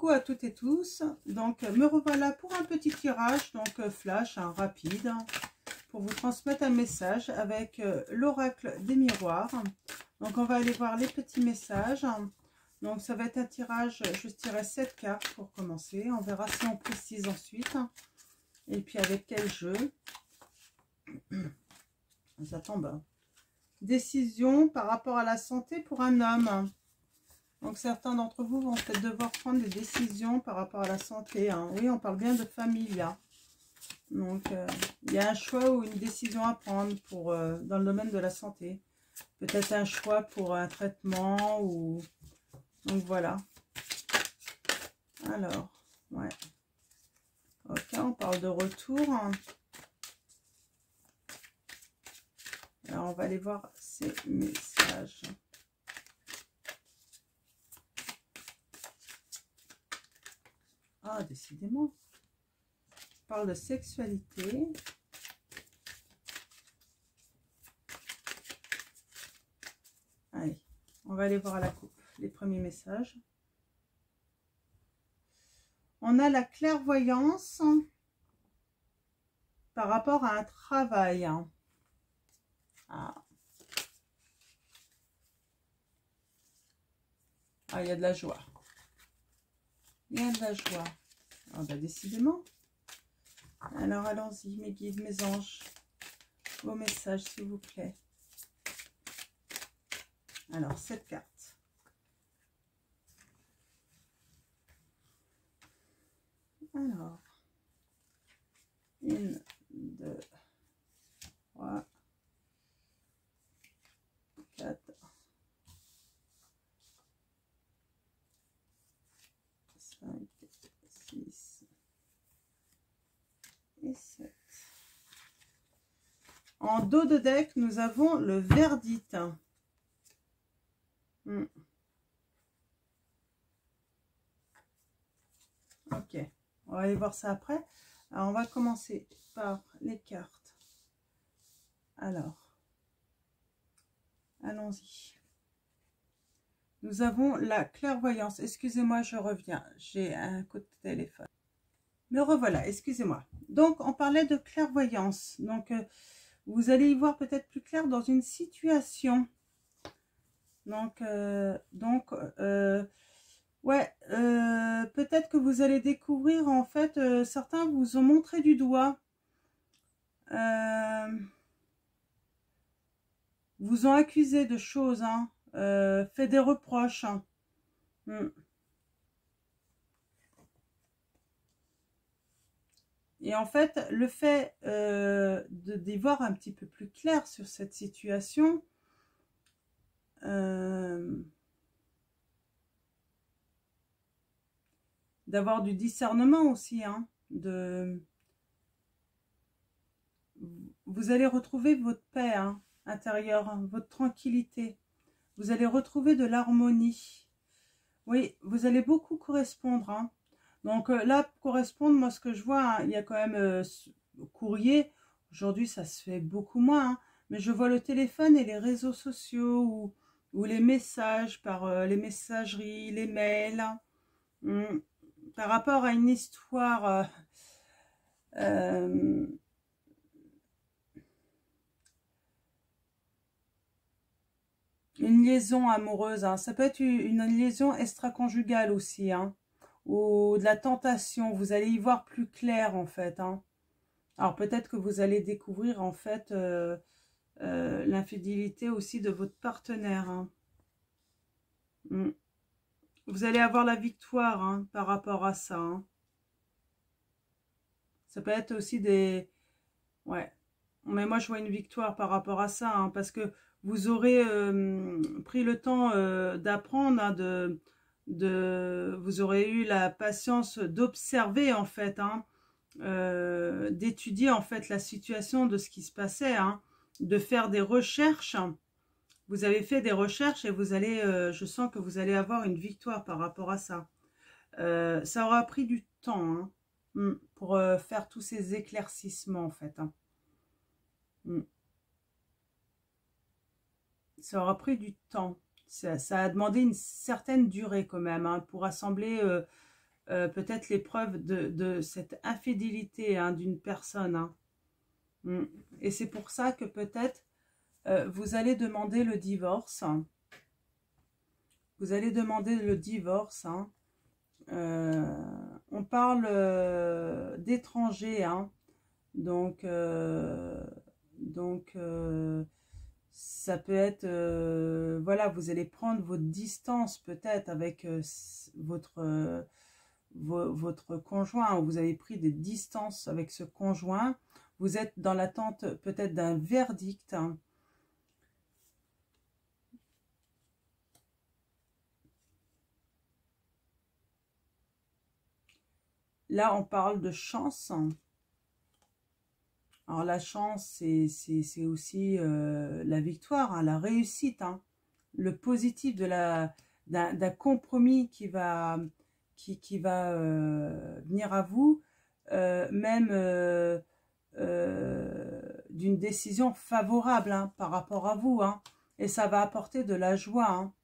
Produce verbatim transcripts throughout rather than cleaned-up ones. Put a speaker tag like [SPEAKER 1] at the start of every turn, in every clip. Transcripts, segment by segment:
[SPEAKER 1] Coucou à toutes et tous, donc me revoilà pour un petit tirage, donc flash, hein, rapide, pour vous transmettre un message avec euh, l'oracle des miroirs. Donc on va aller voir les petits messages. Donc ça va être un tirage, je tirerai sept cartes pour commencer, on verra si on précise ensuite. Et puis avec quel jeu. Ça tombe. Décision par rapport à la santé pour un homme. Donc certains d'entre vous vont peut-être devoir prendre des décisions par rapport à la santé. Hein. Oui, on parle bien de famille là. Donc euh, il y a un choix ou une décision à prendre pour, euh, dans le domaine de la santé. Peut-être un choix pour un traitement ou... Donc voilà. Alors, ouais. Ok, on parle de retour. Alors on va aller voir ces messages. Ah, décidément. On parle de sexualité. Allez, on va aller voir à la coupe les premiers messages. On a la clairvoyance par rapport à un travail. Ah, ah il y a de la joie. Il y a de la joie. Ah bah décidément. Alors allons-y, mes guides, mes anges. Vos messages, s'il vous plaît. Alors, cette carte. Alors. Une, deux, trois, quatre, cinq, six et sept. En dos de deck, nous avons le verdict. Hmm. Ok, on va aller voir ça après. Alors, on va commencer par les cartes. Alors, allons-y. Nous avons la clairvoyance. Excusez-moi, je reviens. J'ai un coup de téléphone. Me revoilà, excusez-moi. Donc, on parlait de clairvoyance. Donc, euh, vous allez y voir peut-être plus clair dans une situation. Donc, euh, donc euh, ouais, euh, peut-être que vous allez découvrir, en fait, euh, certains vous ont montré du doigt. Euh, vous ont accusé de choses, hein, euh, fait des reproches. Hein. Hmm. Et en fait, le fait euh, d'y voir un petit peu plus clair sur cette situation, euh, d'avoir du discernement aussi, hein, de... Vous allez retrouver votre paix hein, intérieure, hein, votre tranquillité. Vous allez retrouver de l'harmonie. Oui, vous allez beaucoup correspondre. Hein. Donc euh, là, correspondre, moi ce que je vois, hein, il y a quand même euh, courrier. Aujourd'hui, ça se fait beaucoup moins. Hein, mais je vois le téléphone et les réseaux sociaux ou, ou les messages par euh, les messageries, les mails. Hein, hum, par rapport à une histoire... Euh, euh, une liaison amoureuse, hein. Ça peut être une liaison extra-conjugale aussi, hein, ou de la tentation, vous allez y voir plus clair en fait. Hein. Alors peut-être que vous allez découvrir en fait euh, euh, l'infidélité aussi de votre partenaire. Hein. Mm. Vous allez avoir la victoire hein, par rapport à ça. Hein. Ça peut être aussi des... Ouais. Mais moi je vois une victoire par rapport à ça, hein, parce que vous aurez euh, pris le temps euh, d'apprendre, hein, de, de, vous aurez eu la patience d'observer en fait, hein, euh, d'étudier en fait la situation de ce qui se passait, hein, de faire des recherches. Vous avez fait des recherches et vous allez, euh, je sens que vous allez avoir une victoire par rapport à ça. Euh, ça aura pris du temps hein, pour euh, faire tous ces éclaircissements en fait. Hein. Ça aura pris du temps. Ça, ça a demandé une certaine durée quand même hein, pour assembler euh, euh, peut-être l'épreuve de, de cette infidélité hein, d'une personne. Hein. Mm. Et c'est pour ça que peut-être euh, vous allez demander le divorce. Vous allez demander le divorce. Hein. Euh, on parle euh, d'étrangers. Hein. Donc, euh, donc euh, ça peut être, euh, voilà, vous allez prendre votre distance peut-être avec euh, votre, euh, vo votre conjoint, ou vous avez pris des distances avec ce conjoint. Vous êtes dans l'attente peut-être d'un verdict. Hein. Là, on parle de chance. Alors, la chance, c'est aussi euh, la victoire, hein, la réussite, hein, le positif de la d'un compromis qui va, qui, qui va euh, venir à vous, euh, même euh, euh, d'une décision favorable hein, par rapport à vous. Hein, et ça va apporter de la joie. Hein.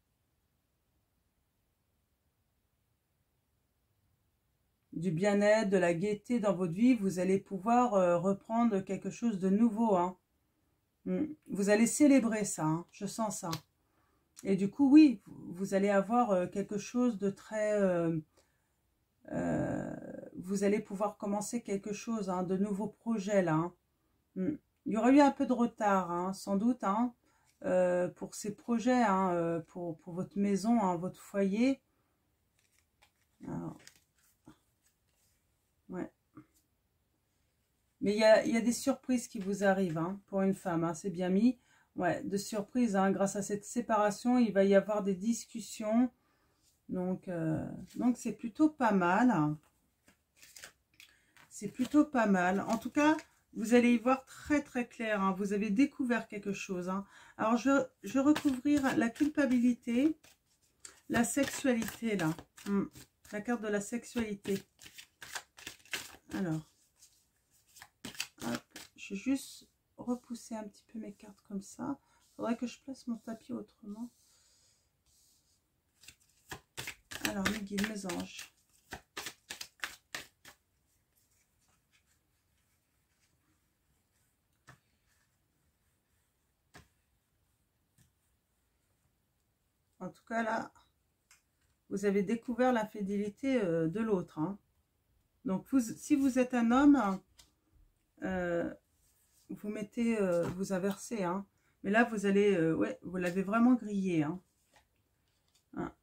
[SPEAKER 1] Du bien-être, de la gaieté dans votre vie, vous allez pouvoir euh, reprendre quelque chose de nouveau. Hein. Vous allez célébrer ça, hein, je sens ça. Et du coup, oui, vous allez avoir euh, quelque chose de très... Euh, euh, vous allez pouvoir commencer quelque chose, hein, de nouveaux projets là. Hein. Il y aura eu un peu de retard, hein, sans doute, hein, euh, pour ces projets, hein, euh, pour, pour votre maison, hein, votre foyer. Alors, ouais. Mais il y a, y a des surprises qui vous arrivent hein, pour une femme, hein, c'est bien mis. Ouais, de surprises, hein, grâce à cette séparation, il va y avoir des discussions. Donc, euh, donc c'est plutôt pas mal. C'est plutôt pas mal. En tout cas, vous allez y voir très très clair. Hein. Vous avez découvert quelque chose. Hein. Alors, je, je vais recouvrir la culpabilité, la sexualité, là. Hum, la carte de la sexualité. Alors, hop, je vais juste repousser un petit peu mes cartes comme ça. Il faudrait que je place mon tapis autrement. Alors, mes guides, mes anges. En tout cas, là, vous avez découvert l'infidélité euh, de l'autre. Hein. Donc, vous, si vous êtes un homme, euh, vous mettez, euh, vous inversez. Hein. Mais là, vous allez, euh, ouais, vous l'avez vraiment grillé. Hein. Hein.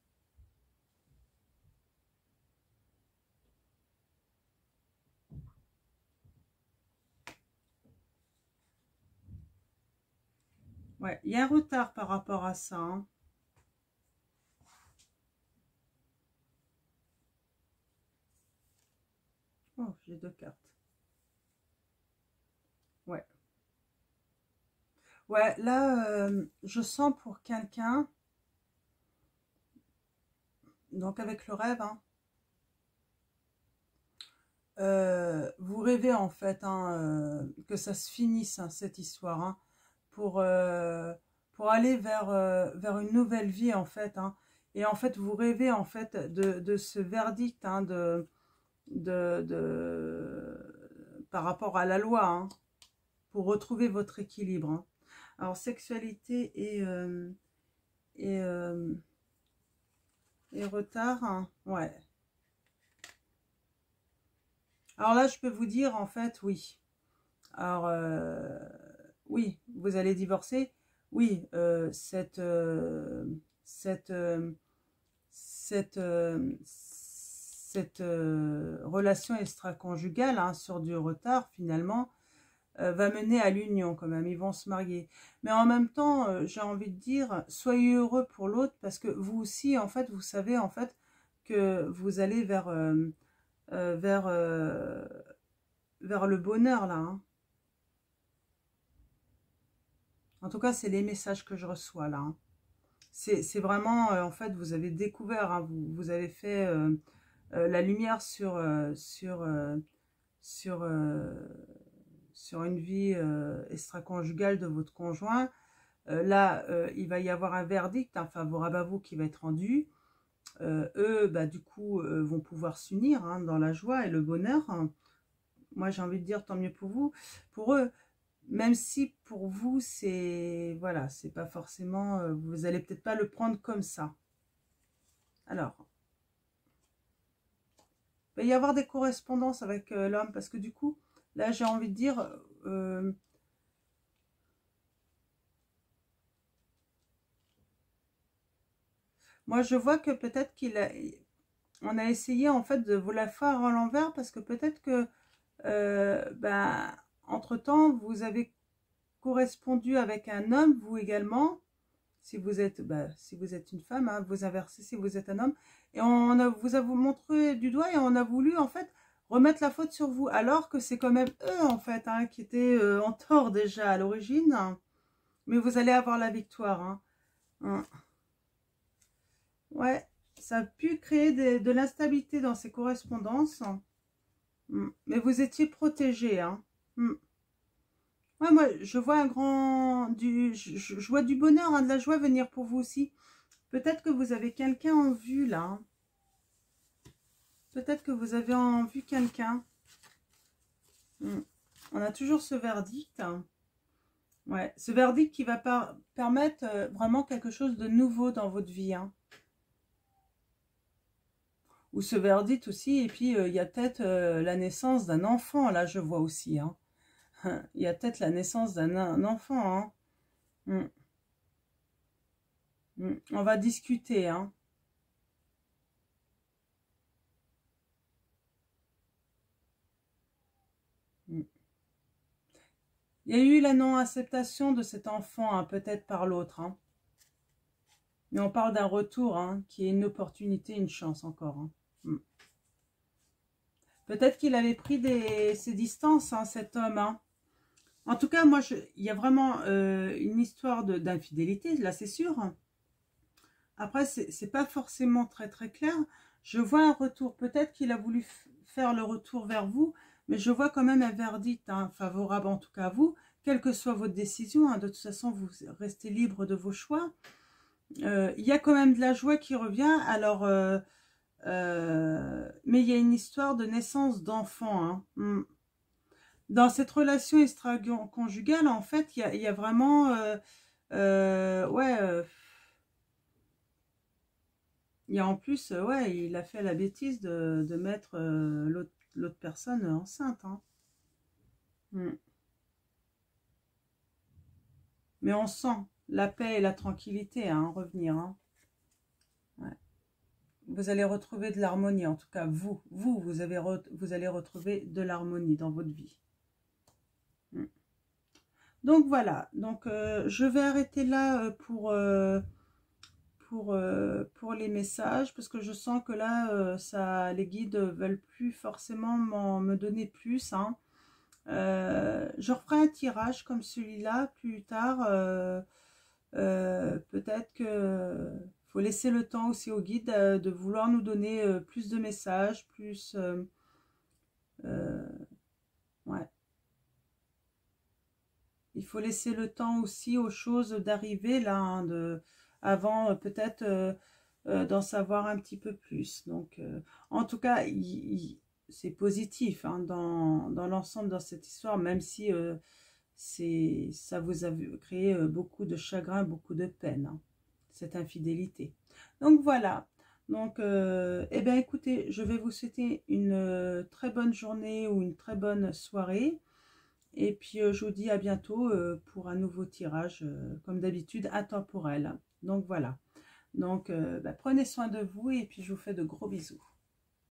[SPEAKER 1] Ouais, il y a un retard par rapport à ça. Hein. Oh, j'ai deux cartes. Ouais. Ouais, là, euh, je sens pour quelqu'un, donc avec le rêve, hein, euh, vous rêvez en fait hein, euh, que ça se finisse, hein, cette histoire, hein, pour, euh, pour aller vers, euh, vers une nouvelle vie en fait. Hein. Et en fait, vous rêvez en fait de, de ce verdict hein, de, de, de, par rapport à la loi, hein, pour retrouver votre équilibre. Hein. Alors, sexualité et, euh, et, euh, et retard, hein, ouais. Alors là, je peux vous dire, en fait, oui. Alors, euh, oui, vous allez divorcer. Oui, euh, cette, euh, cette, euh, cette, euh, cette euh, relation extra-conjugale hein, sur du retard, finalement, euh, va mener à l'union quand même. Ils vont se marier. Mais en même temps, euh, j'ai envie de dire, soyez heureux pour l'autre parce que vous aussi, en fait, vous savez, en fait, que vous allez vers... Euh, euh, vers, euh, vers le bonheur, là. Hein. En tout cas, c'est les messages que je reçois, là. Hein. C'est vraiment, euh, en fait, vous avez découvert, hein, vous, vous avez fait euh, euh, la lumière sur, euh, sur, euh, sur, euh, sur une vie euh, extra-conjugale de votre conjoint. Euh, là, euh, il va y avoir un verdict hein, favorable à vous qui va être rendu. euh, eux, bah, du coup, euh, vont pouvoir s'unir hein, dans la joie et le bonheur. Moi, j'ai envie de dire tant mieux pour vous. Pour eux, même si pour vous, c'est... Voilà, c'est pas forcément... Euh, vous allez peut-être pas le prendre comme ça. Alors, il va y avoir des correspondances avec euh, l'homme, parce que du coup, là, j'ai envie de dire... Euh, moi, je vois que peut-être qu'il a... On a essayé, en fait, de vous la faire à l'envers, parce que peut-être que... Euh, ben, entre-temps, vous avez correspondu avec un homme, vous également, si vous êtes, bah, si vous êtes une femme, hein, vous inversez si vous êtes un homme, et on a, vous a vous montré du doigt et on a voulu en fait remettre la faute sur vous, alors que c'est quand même eux en fait hein, qui étaient euh, en tort déjà à l'origine, mais vous allez avoir la victoire. Hein. Hein. Ouais, ça a pu créer des, de l'instabilité dans ces correspondances, mm. Mais vous étiez protégés. Hein. Mm. Ouais, moi, je vois un grand, du, je, je vois du bonheur, hein, de la joie venir pour vous aussi. Peut-être que vous avez quelqu'un en vue, là. Hein. Peut-être que vous avez en vue quelqu'un. Hmm. On a toujours ce verdict. Hein. Ouais, ce verdict qui va par permettre euh, vraiment quelque chose de nouveau dans votre vie. Hein. Ou ce verdict aussi, et puis euh, il y a peut-être euh, la naissance d'un enfant, là je vois aussi. Hein. Il y a peut-être la naissance d'un enfant. Hein. Hmm. Hmm. On va discuter. Hein. Hmm. Il y a eu la non-acceptation de cet enfant, hein, peut-être par l'autre. Hein. Mais on parle d'un retour, hein, qui est une opportunité, une chance encore. Hein. Hmm. Peut-être qu'il avait pris des, ses distances, hein, cet homme. Hein. En tout cas, moi, je, il y a vraiment euh, une histoire d'infidélité, là, c'est sûr. Après, c'est pas forcément très très clair. Je vois un retour. Peut-être qu'il a voulu faire le retour vers vous, mais je vois quand même un verdict hein, favorable, en tout cas à vous, quelle que soit votre décision. Hein, de toute façon, vous restez libre de vos choix. Euh, il y a quand même de la joie qui revient. Alors, euh, euh, mais il y a une histoire de naissance d'enfants. Hein. Mm. Dans cette relation extra-conjugale, en fait, il y a, il y a vraiment... Euh, euh, ouais... Euh, il y a en plus, euh, ouais, il a fait la bêtise de, de mettre euh, l'autre personne enceinte. Hein. Mm. Mais on sent la paix et la tranquillité hein, revenir. Hein. Ouais. Vous allez retrouver de l'harmonie, en tout cas vous, vous, vous, avez re, vous allez retrouver de l'harmonie dans votre vie. Mm. Donc voilà, donc euh, je vais arrêter là euh, pour, euh, pour, euh, pour les messages, parce que je sens que là, euh, ça, les guides veulent plus forcément me donner plus. Hein. Euh, je referai un tirage comme celui-là plus tard. Euh, euh, Peut-être que faut laisser le temps aussi au guide de, de vouloir nous donner euh, plus de messages, plus... Euh, euh, ouais. Il faut laisser le temps aussi aux choses d'arriver là, hein, de, avant euh, peut-être euh, euh, d'en savoir un petit peu plus. Donc, euh, en tout cas, c'est positif hein, dans, dans l'ensemble dans cette histoire, même si euh, c'est ça vous a créé euh, beaucoup de chagrin, beaucoup de peine, hein, cette infidélité. Donc voilà. Donc, euh, eh bien, écoutez, je vais vous souhaiter une euh, très bonne journée ou une très bonne soirée. Et puis, euh, je vous dis à bientôt euh, pour un nouveau tirage, euh, comme d'habitude, intemporel. Donc, voilà. Donc, euh, bah, prenez soin de vous et puis je vous fais de gros bisous.